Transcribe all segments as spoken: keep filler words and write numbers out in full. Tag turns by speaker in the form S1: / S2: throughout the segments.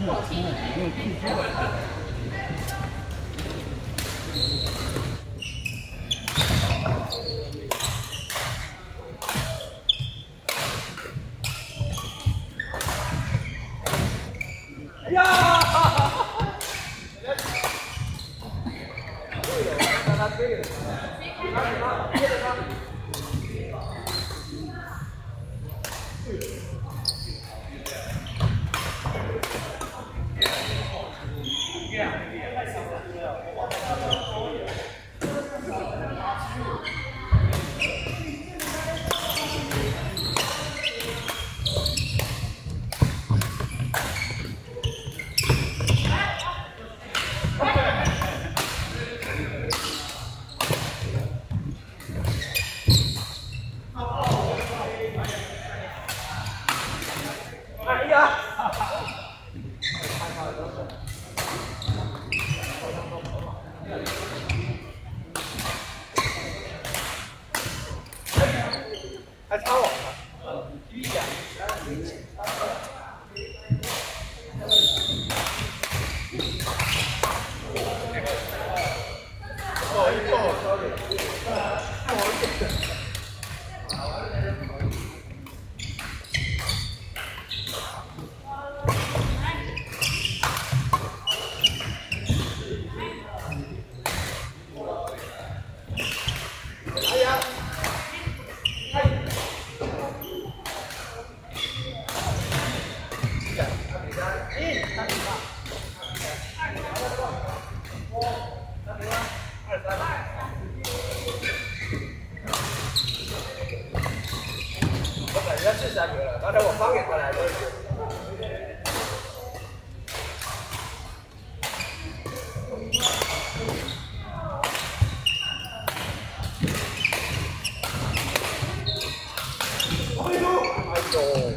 S1: 哎呀！让他追着他，让他接着他。 哎呀！还插网了，一点。哦哦，sorry， 看我脸。 人家是三个了，刚才我发给他来的。哎呦！哎呦！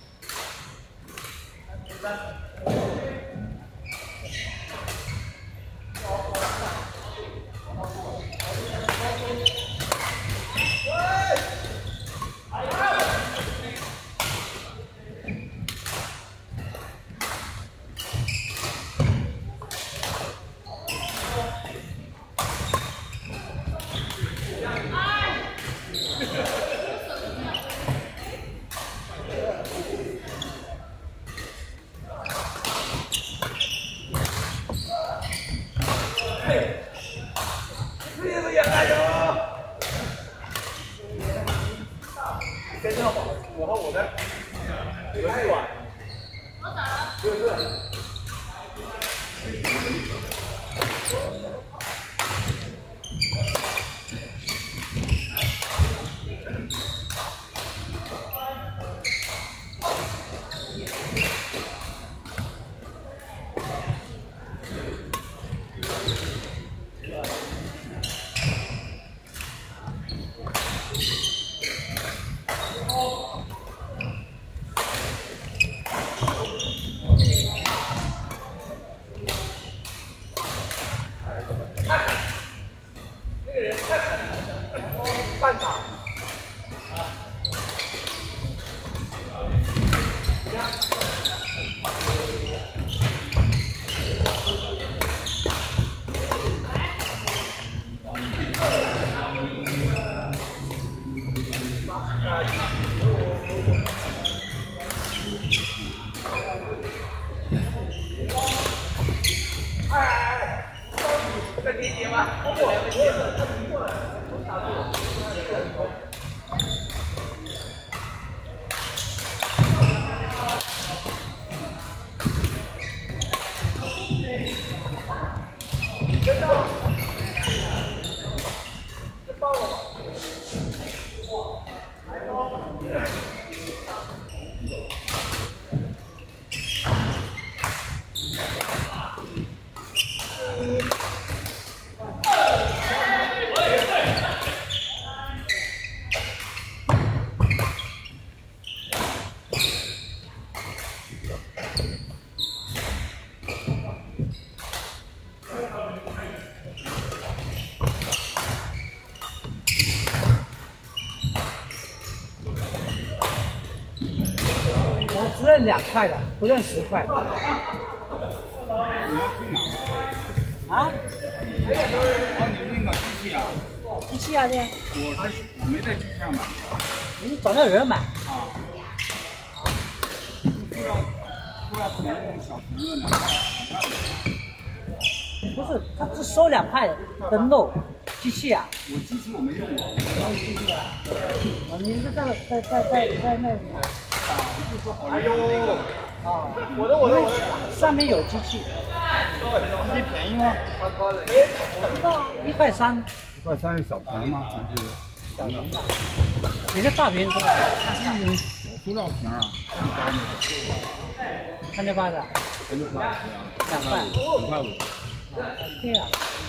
S1: 栗子也加油！跟上我，我和我的，我是短，我打了，就是。 半场。哎哎哎！再给你吧，我我他移过来，我打住。 真的？这爆了吧？来喽！我只认两块的，不认十块。
S2: 啊？
S1: 哦，你那个机器啊？
S2: 机器啊，这。
S1: 我是我没在机器上买。
S2: 你找那人买。
S1: 啊。不知道不知道可能那种小瓶子两块。
S2: 不是，他只收两块灯笼。机器啊？
S1: 我机器我没用过。
S2: 没机器啊？啊，你是在在在在在那里？
S1: 哎呦！
S2: 啊，
S1: 我的我的我的，
S2: 上面有机器。
S1: 机器便宜吗？
S2: 一块三。
S1: 一块三是小瓶吗？还是
S2: 小瓶的？你是大瓶是吧？
S1: 它是那种小塑料瓶啊，
S2: 三千八的。
S1: 三千八，
S2: 两块。
S1: 两块五。
S2: 对呀。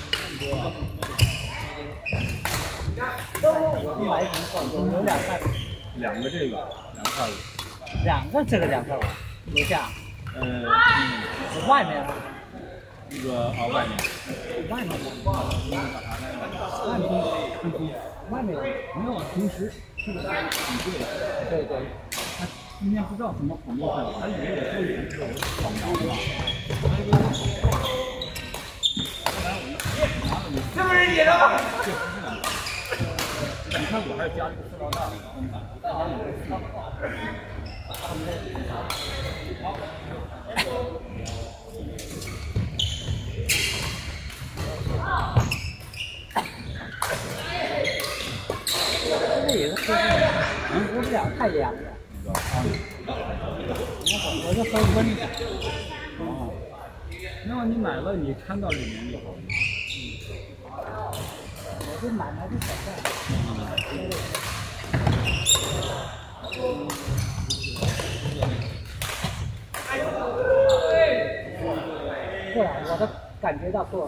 S2: 你买一瓶有有两块。
S1: 两个这个两块五。
S2: 两个这个两块五，楼下。
S1: 呃，嗯，
S2: 外面。
S1: 那个啊，外面。
S2: 外面。
S1: 外面。
S2: 外面。
S1: 没有啊，平时这个很贵。
S2: 对对。
S1: 他今天不知道什么朋友会，他以为我做人是我扫描的嘛。这不是你的吗？这不是两块。你看我还加了个塑料袋。
S2: 这个也是喝不了，喝不了太凉了。我就喝温的。
S1: 哦，那么你买了，你掺到里面就好了。
S2: 我就买来就小袋。对啊，我都感觉到过了。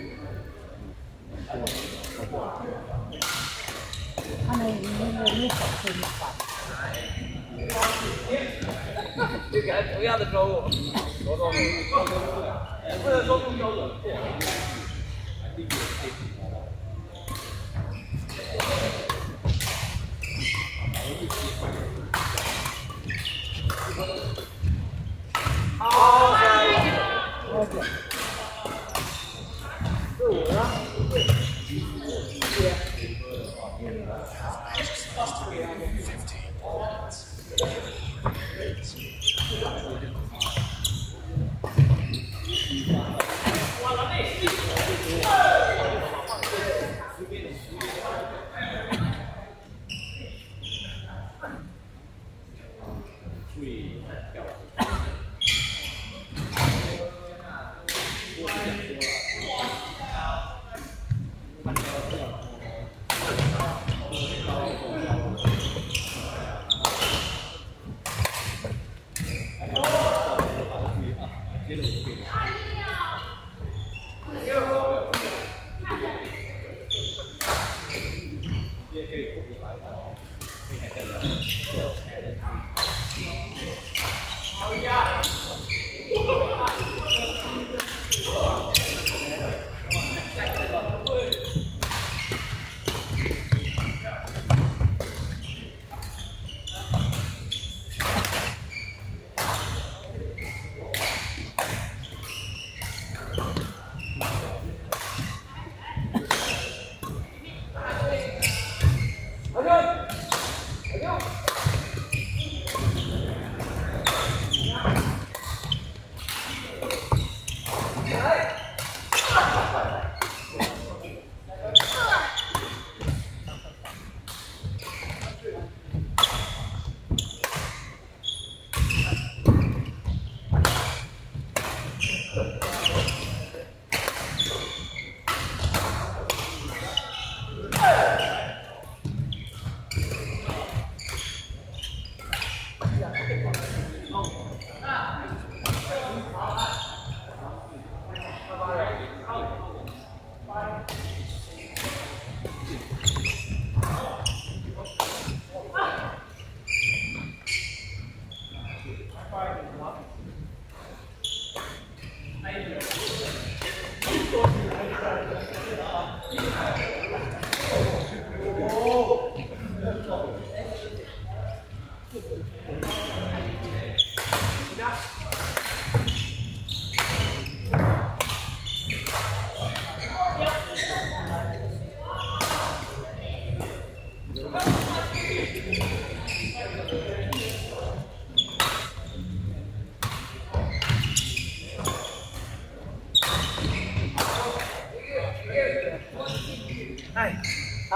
S2: 他那那个那小吃你发。
S1: 就给他同样的招呼，不能说不标准。好，
S2: 了解。
S1: 是我呢。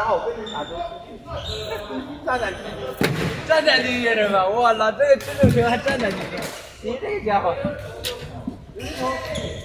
S1: 还好我跟你打都战战兢兢，
S3: 战战兢兢是吧？我操，这个吃这个球还战战兢兢，你这个家伙。
S1: 有时候。